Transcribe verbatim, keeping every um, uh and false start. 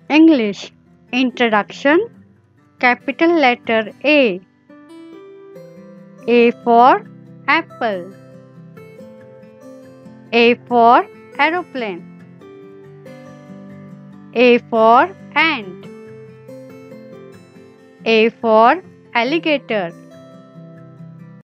English Introduction. Capital letter A. A for apple. A for aeroplane. A for ant. A for alligator.